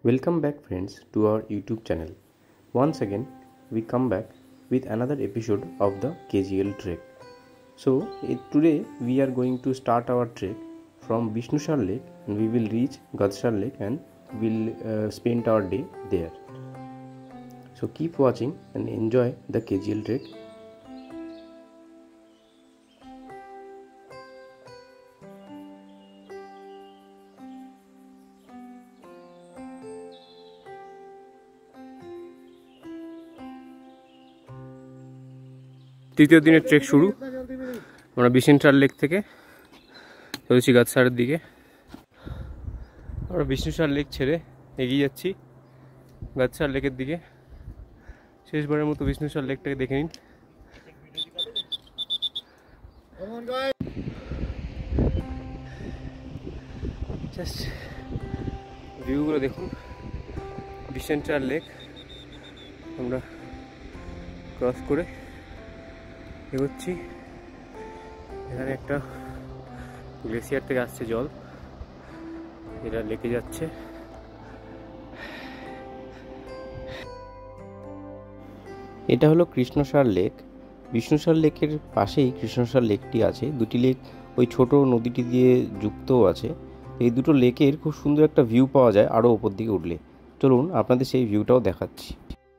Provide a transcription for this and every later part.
Welcome back friends to our YouTube channel. Once again we come back with another episode of the KGL trek. So today we are going to start our trek from Bishnusar Lake and we will reach Gadsar Lake and we'll spend our day there. So keep watching and enjoy the KGL trek. তৃতীয় দিনের trek শুরু। আমরা Vishnusar lake থেকে চলেছি গাদসারের দিকে। আমরা Vishnusar lake ছেড়ে এগিয়ে যাচ্ছি গাদসার লেকের দিকে। শেষবারের মতো বিষ্ণুসার লেকটাকে দেখে নিন। জাস্ট ভিউগুলো দেখুন। বিষ্ণুসার লেক আমরা ক্রস করে এগোচ্ছি। এখানে একটা গ্লেসিয়ার থেকে আসছে জল, এটা লেকে যাচ্ছে। এটা হলো কৃষ্ণসার লেক। বিষ্ণুসার লেকের পাশেই কৃষ্ণসার লেকটি আছে। দুটি লেক ওই ছোট নদীটি দিয়ে যুক্তও আছে। এই দুটো লেকের খুব সুন্দর একটা ভিউ পাওয়া যায় আরও ওপর দিকে উঠলে। চলুন আপনাদের সেই ভিউটাও দেখাচ্ছি।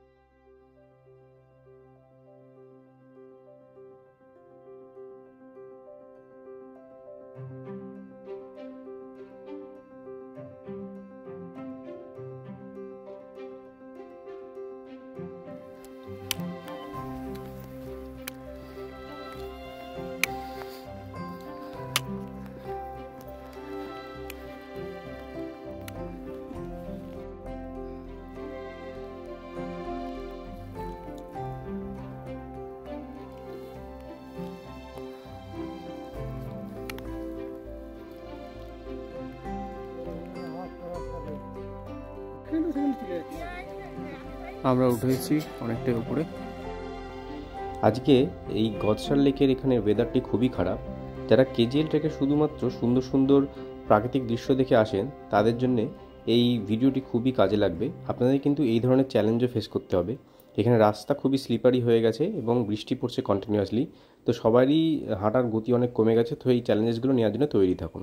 আমরা উঠেছি অনেকটাই উপরে। আজকে এই গদসার লেকের এখানে ওয়েদারটি খুবই খারাপ। যারা কেজিএল ট্রেকে শুধুমাত্র সুন্দর সুন্দর প্রাকৃতিক দৃশ্য দেখে আসেন তাদের জন্য এই ভিডিওটি খুবই কাজে লাগবে। আপনাদের কিন্তু এই ধরনের চ্যালেঞ্জও ফেস করতে হবে। এখানে রাস্তা খুবই স্লিপারি হয়ে গেছে এবং বৃষ্টি পড়ছে কন্টিনিউয়াসলি, তো সবারই হাঁটার গতি অনেক কমে গেছে। তো এই চ্যালেঞ্জেসগুলো নেওয়ার জন্য তৈরি থাকুন।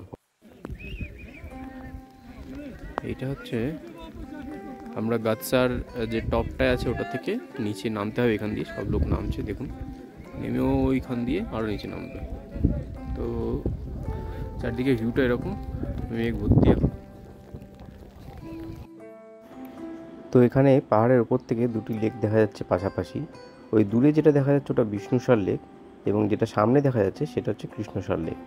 এইটা হচ্ছে আমরা গাদসার যে টপটায় আছে ওটা থেকে নিচে নামতে হবে। এখান দিয়ে সব লোক নামছে দেখুন, নেমেও ওইখান দিয়ে আরও নিচে নামবে। তো চারদিকে ভিউটা এরকম মেঘ ভর্তি এখন। তো এখানে পাহাড়ের ওপর থেকে দুটি লেক দেখা যাচ্ছে পাশাপাশি। ওই দূরে যেটা দেখা যাচ্ছে ওটা বিষ্ণুসার লেক এবং যেটা সামনে দেখা যাচ্ছে সেটা হচ্ছে কৃষ্ণসার লেক।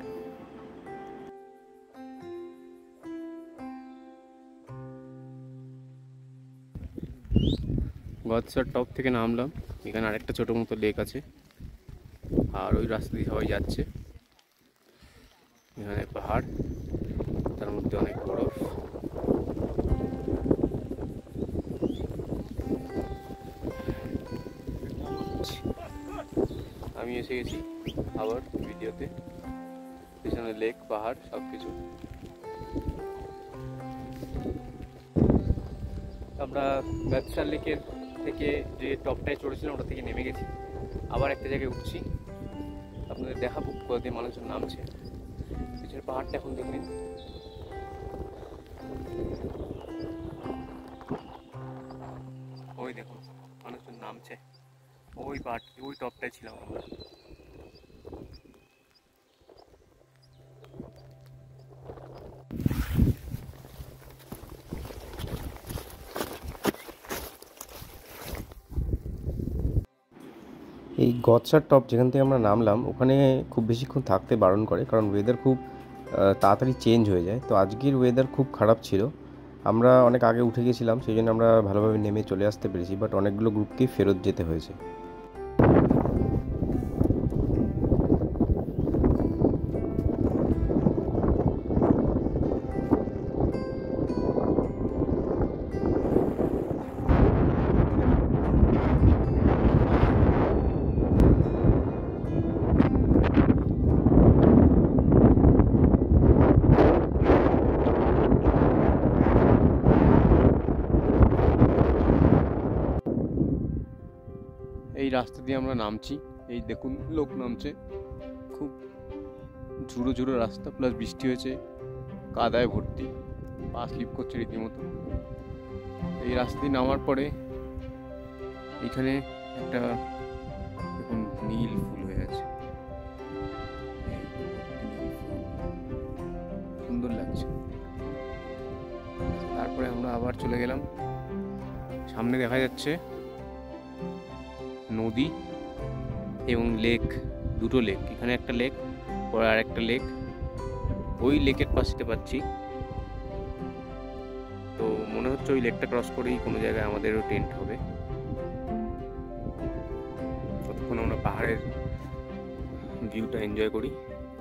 গদসার টপ থেকে নামলাম। এখানে আরেকটা ছোটো মতো লেক আছে আর ওই রাস্তা দিয়ে সবাই যাচ্ছে। এখানে পাহাড়, তার মধ্যে অনেক বরফ। আমি এসে গেছি আবার ভিডিওতে। পেছনে লেক, পাহাড় সব কিছু। আমরা গাদসার লেকের থেকে যে টপটায় চড়েছিলাম ওটা থেকে নেমে গেছি, আবার একটা জায়গায় উঠছি। আপনাদের দেখাবো কোথা দিয়ে মানুষজন নামছে। পিছনের পাহাড়টা এখন দেখবেন। ওই দেখুন মানুষজন নামছে। ওই পাহাড়, ওই টপটায় ছিলাম আমরা। এই গদসার টপ যেখান থেকে আমরা নামলাম ওখানে খুব বেশিক্ষণ থাকতে বারণ করে, কারণ ওয়েদার খুব তাড়াতাড়ি চেঞ্জ হয়ে যায়। তো আজকের ওয়েদার খুব খারাপ ছিল। আমরা অনেক আগে উঠে গেছিলাম, সেই জন্য আমরা ভালোভাবে নেমে চলে আসতে পেরেছি, বাট অনেকগুলো গ্রুপকেই ফেরত যেতে হয়েছে। এই রাস্তা দিয়ে আমরা নামছি, এই দেখুন লোক নামছে, খুব ঝুড়ো ঝুড়ো রাস্তা, প্লাস বৃষ্টি হয়েছে, কাদায় ভর্তি, পা স্লিপ করছে রীতিমতো। এই রাস্তা দিয়ে নামার পরে এখানে একটা দেখুন নীল ফুল হয়ে আছে, সুন্দর লাগছে। তারপরে আমরা আবার চলে গেলাম, সামনে দেখা যাচ্ছে নদী এবং লেক, দুটো লেক, এখানে একটা লেক, পরে আর একটা লেক, ওই লেকের পাশে পাচ্ছি। তো মনে হচ্ছে ওই লেকটা ক্রস করেই কোনো জায়গায় আমাদেরও টেন্ট হবে। ততক্ষণ আমরা পাহাড়ের ভিউটা এনজয় করি।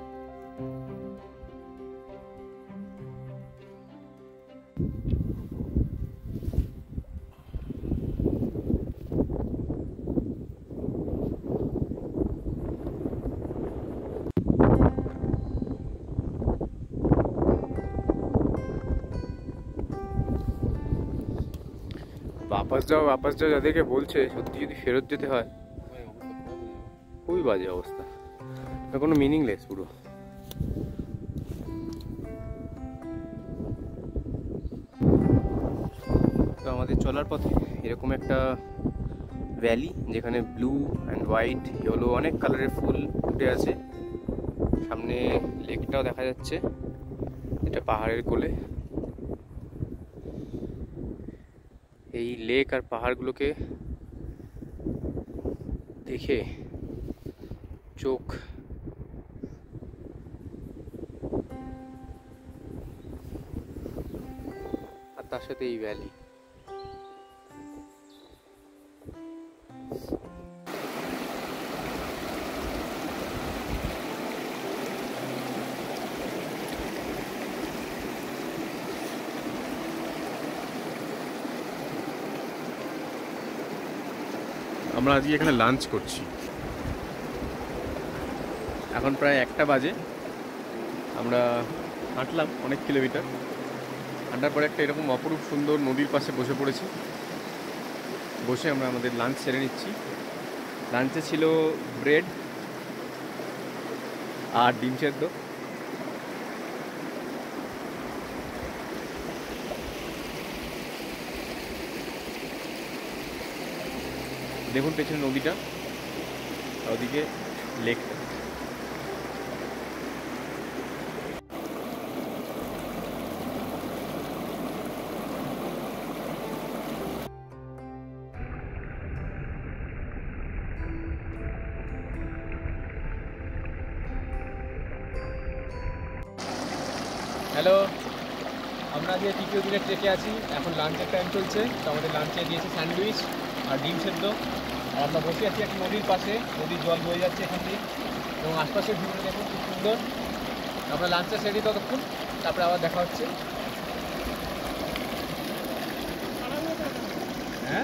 वापस जाओ যাদেরকে বলছে, সত্যি যদি ফেরত যেতে হয় খুবই বাজে অবস্থা, কোনো মিনিংলেস পুরো। তো আমাদের চলার পথে এরকম একটা ভ্যালি, যেখানে ব্লু অ্যান্ড হোয়াইট, ইয়েলো, অনেক কালারের ফুল ফুটে আছে। সামনে লেকটাও দেখা যাচ্ছে, এটা পাহাড়ের কোলে। এই লেক আর পাহাড়গুলোকে দেখে চোখ আর তার সাথে এই ভ্যালি, আমরা আজকে এখানে লাঞ্চ করছি। এখন প্রায় 1টা বাজে। আমরা হাঁটলাম অনেক কিলোমিটার, হাঁটার পরে একটা এরকম অপরূপ সুন্দর নদীর পাশে বসে পড়েছি। বসে আমরা আমাদের লাঞ্চ সেরে নিচ্ছি। লাঞ্চে ছিল ব্রেড আর ডিম সেদ্ধ। দেখুন পেছনে নদীটা, ওদিকে লেকটা। হ্যালো, আমরা আজকে তৃতীয় দিনের ট্রেকে আছি। এখন লাঞ্চের টাইম চলছে, তো আমাদের লাঞ্চে দিয়েছে স্যান্ডউইচ আর ডিম সেদ্ধ। আর আমরা বসে আছি একটা নদীর পাশে, নদীর জল বয়ে যাচ্ছে এখান দিয়ে, এবং আশপাশের ভিউটা দেখুন খুব সুন্দর। আমরা লাঞ্চটা সেরে ততক্ষণ, তারপরে আবার দেখা হচ্ছে। হ্যাঁ,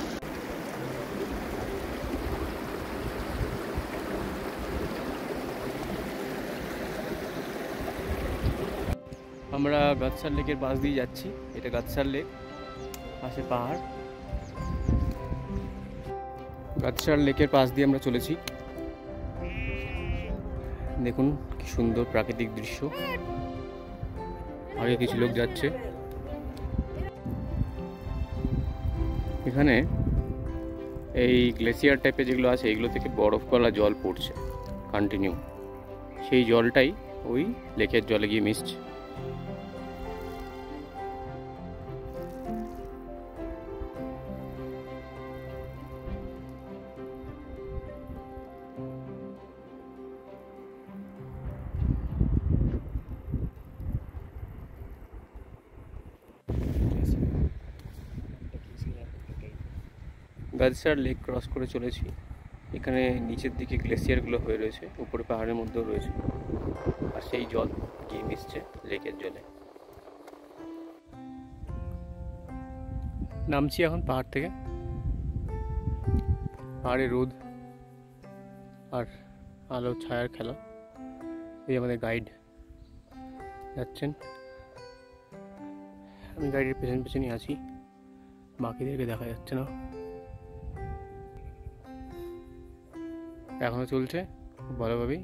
আমরা গাদসার লেকের পাশ দিয়ে যাচ্ছি। এটা গাদসার লেক, পাশে পাহাড়। গাদসার লেকের পাশ দিয়ে আমরা চলেছি। দেখুন কি সুন্দর প্রাকৃতিক দৃশ্য। আগে কিছু লোক যাচ্ছে। এখানে এই গ্লেসিয়ার টাইপের যেগুলো আছে, এগুলো থেকে বরফ গলা জল পড়ছে কন্টিনিউ। সেই জলটাই ওই লেকের জলে গিয়ে মিশছে। গাদসার লেক ক্রস করে চলেছি। এখানে নিচের দিকে গ্লেসিয়ারগুলো হয়ে রয়েছে, উপরে পাহাড়ের মধ্যেও রয়েছে, আর সেই জল গিয়ে মিশছে লেকের জলে। নামছি এখন পাহাড় থেকে। পাহাড়ে রোদ আর আলো ছায়ার খেলা। এই আমাদের গাইড যাচ্ছেন, আমি গাইডের পেছন পেছনই আছি, বাকিদেরকে দেখা যাচ্ছে না। এখনো চলছে খুব ভালোভাবেই।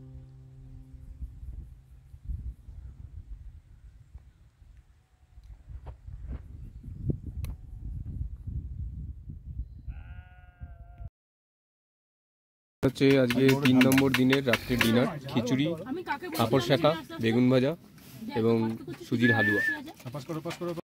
হচ্ছে আজকে 3 নম্বর দিনের রাত্রের ডিনার, খিচুড়ি, পাঁপড় শাকা, বেগুন ভাজা এবং সুজির হালুয়া।